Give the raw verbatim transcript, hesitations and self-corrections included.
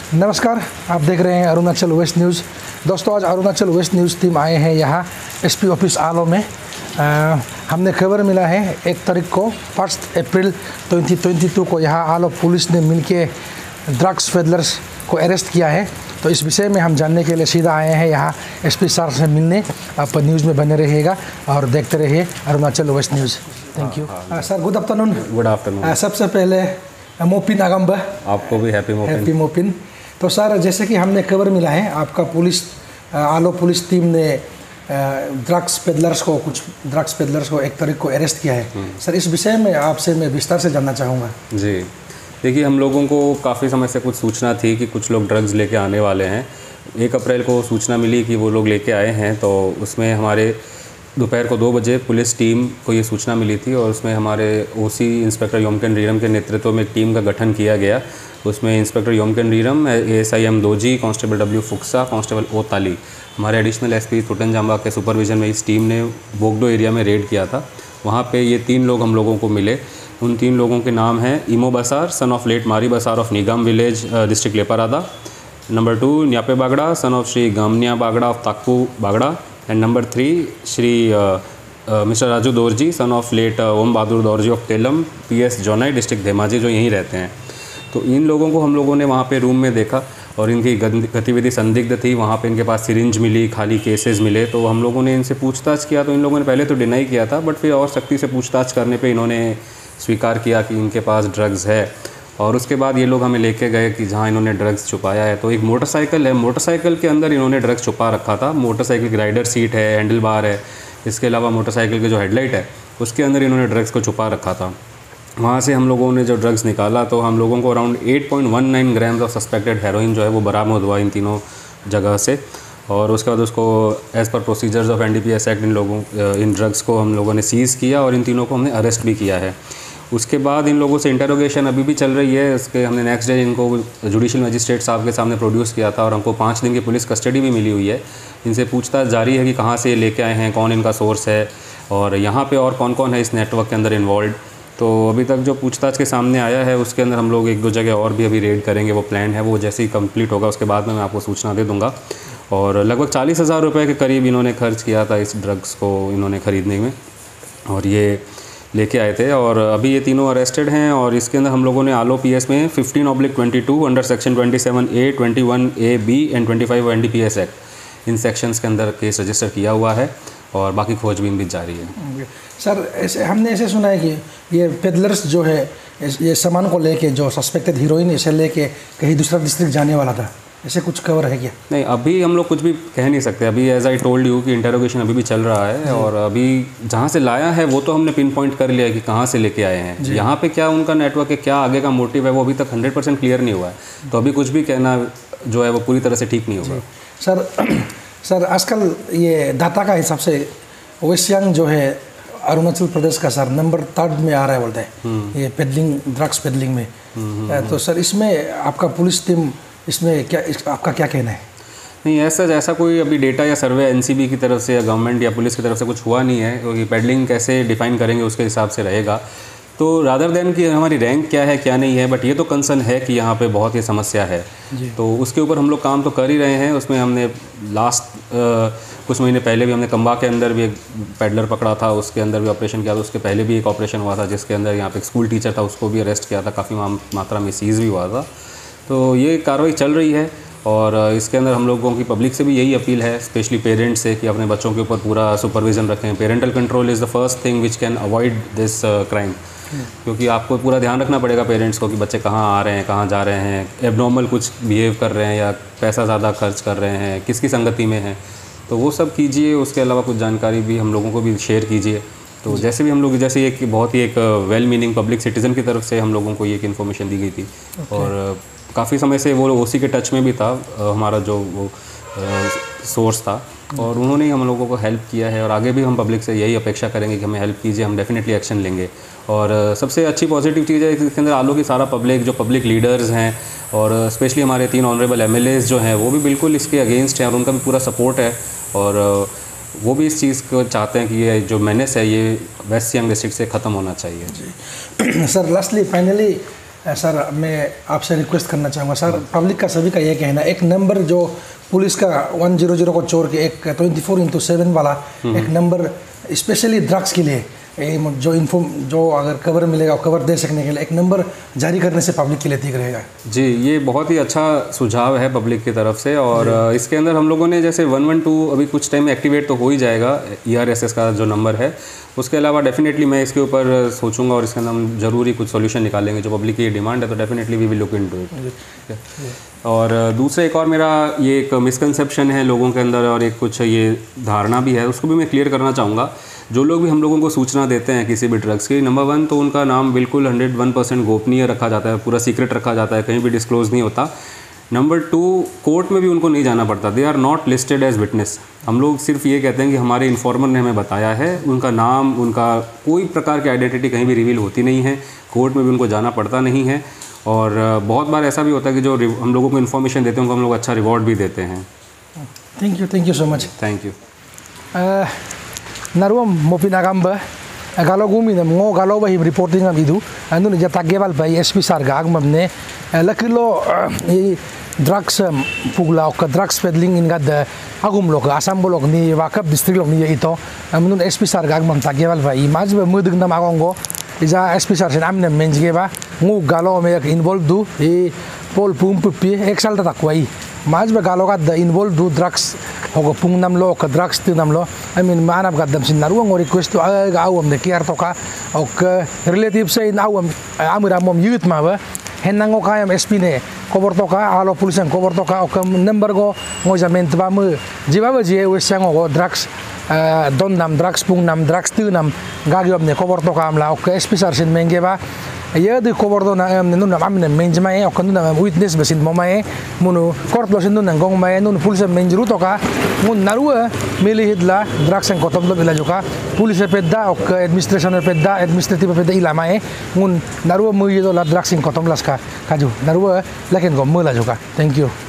नमस्कार, आप देख रहे हैं अरुणाचल वेस्ट न्यूज़। दोस्तों, आज अरुणाचल वेस्ट न्यूज़ टीम आए हैं यहाँ एसपी ऑफिस आलो में। आ, हमने खबर मिला है एक तारीख को फर्स्ट अप्रैल दो हज़ार बाईस को यहाँ आलो पुलिस ने मिलके ड्रग्स पेडलर्स को अरेस्ट किया है। तो इस विषय में हम जानने के लिए सीधा आए हैं यहाँ एसपी सर से मिलने। आप न्यूज़ में बने रहिएगा और देखते रहिए Arunachal west news. Thank you sir. Good afternoon. Good afternoon. सबसे पहले मोपिन आगम्बा, आपको भी हैप्पी मोपिन। हैप्पी मोपिन। तो सर, जैसे कि हमने खबर मिला है आपका पुलिस आलो पुलिस टीम ने ड्रग्स पेडलर्स को कुछ ड्रग्स पेडलर्स को एक तारीख को अरेस्ट किया है। सर, इस विषय में आपसे मैं विस्तार से जानना चाहूँगा। जी, देखिए, हम लोगों को काफ़ी समय से कुछ सूचना थी कि कुछ लोग ड्रग्स लेके आने वाले हैं। एक अप्रैल को सूचना मिली कि वो लोग लेके आए हैं, तो उसमें हमारे दोपहर को दो बजे पुलिस टीम को ये सूचना मिली थी और उसमें हमारे ओसी इंस्पेक्टर योमकेन रीरम के नेतृत्व में एक टीम का गठन किया गया। उसमें inspector Yomken Riram, ASI M Doji, constable W Phuksa, constable O Tali, हमारे एडिशनल एसपी तुटन जाम्बा के सुपरविजन में इस टीम ने बोगडो एरिया में रेड किया था। वहाँ पे ये तीन लोग हम लोगों को मिले। उन तीन लोगों के नाम हैं इमो बसार, सन of late Mari Basar of Nigam village, district Leparada. Number two, Nyape Bagra, son of Shri Gamnia Bagra of Taku Bagra. And number three, Shri mister Raju Dorji, son of late Om Bahadur Dorji of Telam, PS Jonai, district Dhemaji, जो यहीं रहते हैं। तो इन लोगों को हम लोगों ने वहाँ पे रूम में देखा और इनकी गतिविधि संदिग्ध थी। वहाँ पे इनके पास सिरिंज मिली, खाली केसेस मिले। तो हम लोगों ने इनसे पूछताछ किया तो इन लोगों ने पहले तो डिनाई किया था, बट फिर और सख्ती से पूछताछ करने पे इन्होंने स्वीकार किया कि इनके पास ड्रग्स है। और उसके बाद ये लोग हमें लेके गए कि जहाँ इन्होंने ड्रग्स छुपाया है। तो एक मोटरसाइकिल है, मोटरसाइकिल के अंदर इन्होंने ड्रग्स छुपा रखा था। मोटरसाइकिल की राइडर सीट है, हैंडल बार है, इसके अलावा मोटरसाइकिल के जो हेडलाइट है उसके अंदर इन्होंने ड्रग्स को छुपा रखा था। वहाँ से हम लोगों ने जो ड्रग्स निकाला तो हम लोगों को अराउंड आठ पॉइंट एक नौ ग्राम्स ऑफ सस्पेक्टेड हेरोइन जो है वो बरामद हुआ इन तीनों जगह से। और उसके बाद उसको as per procedures of NDPS act इन लोगों इन ड्रग्स को हम लोगों ने सीज़ किया और इन तीनों को हमने अरेस्ट भी किया है। उसके बाद इन लोगों से इंटरोगेशन अभी भी चल रही है। इसके हमने नेक्स्ट डे इनको जुडिशियल मजिस्ट्रेट साहब के सामने प्रोड्यूस किया था और हमको पाँच दिन की पुलिस कस्टडी भी मिली हुई है। इनसे पूछताछ जारी है कि कहाँ से ये लेके आए हैं, कौन इनका सोर्स है और यहाँ पे और कौन कौन है इस नेटवर्क के अंदर इन्वॉल्व। तो अभी तक जो पूछताछ के सामने आया है उसके अंदर हम लोग एक दो जगह और भी अभी रेड करेंगे। वो प्लान है, वो जैसे ही कंप्लीट होगा उसके बाद में मैं आपको सूचना दे दूँगा। और लगभग चालीस हज़ार रुपये के करीब इन्होंने खर्च किया था इस ड्रग्स को इन्होंने ख़रीदने में और ये लेके आए थे। और अभी ये तीनों अरेस्टेड हैं और इसके अंदर हम लोगों ने आलो पीएस में fifteen oblique twenty two under section twenty seven A, twenty one A B and twenty five NDPS act, इन सेक्शंस के अंदर केस रजिस्टर किया हुआ है और बाकी खोजबीन भी जारी है। सर, ऐसे हमने ऐसे सुना है कि ये पेडलर्स जो है ये सामान को लेके जो सस्पेक्टेड हीरोइन इसे लेके कहीं दूसरा डिस्ट्रिक्ट जाने वाला था, ऐसे कुछ खबर है क्या? नहीं, अभी हम लोग कुछ भी कह नहीं सकते। अभी एज आई टोल्ड यू कि इंटरोगेशन अभी भी चल रहा है और अभी जहाँ से लाया है वो तो हमने पिन पॉइंट कर लिया है कि कहाँ से लेके आए हैं। यहाँ पे क्या उनका नेटवर्क है, क्या आगे का मोटिव है, वो अभी तक हंड्रेड परसेंट क्लियर नहीं हुआ है। तो अभी कुछ भी कहना जो है वो पूरी तरह से ठीक नहीं होगा। सर सर आजकल ये डाटा का हिसाब से वेस्ट सियांग जो है अरुणाचल प्रदेश का सर नंबर थर्ड में आ रहा है बोलते हैं ये पेडलिंग ड्रग्स पेडलिंग में। तो सर इसमें आपका पुलिस टीम इसमें क्या इस, आपका क्या कहना है? नहीं, ऐसा ऐसा कोई अभी डेटा या सर्वे एनसीबी की तरफ से या गवर्नमेंट या पुलिस की तरफ से कुछ हुआ नहीं है, क्योंकि पेडलिंग कैसे डिफाइन करेंगे उसके हिसाब से रहेगा। तो रादर देन कि हमारी रैंक क्या है क्या नहीं है, बट ये तो कंसर्न है कि यहाँ पे बहुत ही समस्या है। तो उसके ऊपर हम लोग काम तो कर ही रहे हैं। उसमें हमने लास्ट कुछ महीने पहले भी हमने कंबा के अंदर भी एक पेडलर पकड़ा था, उसके अंदर भी ऑपरेशन किया था। उसके पहले भी एक ऑपरेशन हुआ था जिसके अंदर यहाँ पे एक स्कूल टीचर था, उसको भी अरेस्ट किया था, काफ़ी मात्रा में सीज़ भी हुआ था। तो ये कार्रवाई चल रही है और इसके अंदर हम लोगों की पब्लिक से भी यही अपील है, स्पेशली पेरेंट्स से, कि अपने बच्चों के ऊपर पूरा सुपरविज़न रखें। Parental control is the first thing which can avoid this crime, क्योंकि आपको पूरा ध्यान रखना पड़ेगा पेरेंट्स को कि बच्चे कहाँ आ रहे हैं, कहाँ जा रहे हैं, एबनॉर्मल कुछ बिहेव कर रहे हैं या पैसा ज़्यादा खर्च कर रहे हैं, किसकी संगति में हैं, तो वो सब कीजिए। उसके अलावा कुछ जानकारी भी हम लोगों को भी शेयर कीजिए। तो जैसे भी हम लोग जैसे एक बहुत ही एक वेल मीनिंग पब्लिक सिटीज़न की तरफ से हम लोगों को ये एक इन्फॉर्मेशन दी गई थी और काफ़ी समय से वो ओसी के टच में भी था हमारा जो वो सोर्स था और उन्होंने ही हम लोगों को हेल्प किया है और आगे भी हम पब्लिक से यही अपेक्षा करेंगे कि हमें हेल्प कीजिए। हम डेफिनेटली एक्शन लेंगे। और सबसे अच्छी पॉजिटिव चीज़ है इसके अंदर आलो की सारा पब्लिक जो पब्लिक लीडर्स हैं और स्पेशली हमारे तीन ऑनरेबल एमएलएज जो हैं वो भी बिल्कुल इसके अगेंस्ट हैं और उनका भी पूरा सपोर्ट है और वो भी इस चीज़ को चाहते हैं कि ये जो मेनेस है ये वेस्ट सियांग डिस्ट्रिक्ट से ख़त्म होना चाहिए। जी सर, लास्टली फाइनली सर मैं आपसे रिक्वेस्ट करना चाहूँगा सर, पब्लिक का सभी का ये कहना, एक नंबर जो पुलिस का वन ज़ीरो ज़ीरो को छोड़ के एक ट्वेंटी फोर इंटू सेवन वाला एक नंबर स्पेशली ड्रग्स के लिए जो इन्फॉर्म जो अगर कवर मिलेगा कवर दे सकने के लिए एक नंबर जारी करने से पब्लिक के लिए ठीक रहेगा। जी, ये बहुत ही अच्छा सुझाव है पब्लिक की तरफ से। और इसके अंदर हम लोगों ने जैसे वन वन टू अभी कुछ टाइम में एक्टिवेट तो हो ही जाएगा, ई आर एस एस का जो नंबर है। उसके अलावा डेफिनेटली मैं इसके ऊपर सोचूंगा और इसके अंदर हम ज़रूरी कुछ सॉल्यूशन निकालेंगे। जो पब्लिक की डिमांड है तो definitely we will look into it. और दूसरा एक और मेरा ये एक मिसकंसेप्शन है लोगों के अंदर और एक कुछ ये धारणा भी है, उसको भी मैं क्लियर करना चाहूँगा। जो लोग भी हम लोगों को सूचना देते हैं किसी भी ड्रग्स की, नंबर वन तो उनका नाम बिल्कुल हंड्रेड वन परसेंट गोपनीय रखा जाता है, पूरा सीक्रेट रखा जाता है, कहीं भी डिस्क्लोज नहीं होता। नंबर टू, कोर्ट में भी उनको नहीं जाना पड़ता, they are not listed as witness. हम लोग सिर्फ ये कहते हैं कि हमारे इन्फॉर्मर ने हमें बताया है, उनका नाम, उनका कोई प्रकार की आइडेंटिटी कहीं भी रिवील होती नहीं है, कोर्ट में भी उनको जाना पड़ता नहीं है। और बहुत बार ऐसा भी होता है कि जो हम लोगों को इन्फॉर्मेशन देते हैं उनको हम लोग अच्छा रिवॉर्ड भी देते हैं। Thank you, thank you so much. Thank you. Naruam mopinagamba galo gumi na ngo galo ba reporting am idu anu ja tagebal ba S P sar gag mamne lakilo i drugs pugla ka drugs peddling in gad agum lok asam bolok ni wakap district lok ni ito amun S P sar gag mam tagebal ba i maj ba mudug na magongo ija S P sar sen amne menjge ba ngo galo me involved du i pol pum pi ek sal ta takwai maj ba galo gad involved du drugs hogo pung nam lo ka drugs tu nam lo I mean manap gadam sin naruang request to aga awam de kiar to ka ok relative say na awam amira mom youth ma ba henang ko kayam S P ne cover to ka alo police ang cover to ka ok number go ngo jament ba mu jiba ba je wesang go drugs don nam drugs pung nam drugs tu nam gagyom ne cover to ka amla ok S P sar sin menge ba ya de cover do na nun nam amne menj ma e ok nun nam witness ba sin mo ma e munu court lo sin nun ngong ma e nun police menjru to ka mun narua mili hidla drugs ang kotom lo bila joka police pedda ok administration pedda administrative pedda ilama e mun narua mu yido la drugs ang kotom las ka kaju narua lakin go mu la joka. Thank you.